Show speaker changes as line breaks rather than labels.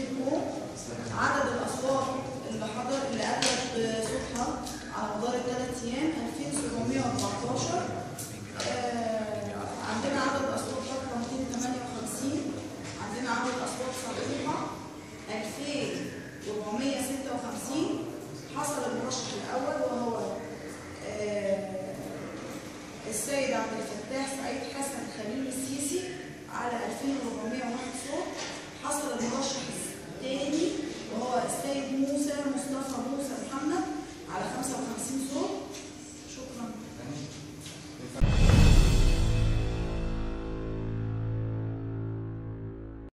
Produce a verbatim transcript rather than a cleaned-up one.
كوم. عدد الاصوات اللي حضر اللي ادت بصوتها على مدار الثلاث ايام ألفين وسبعمائة وأربعة عشر.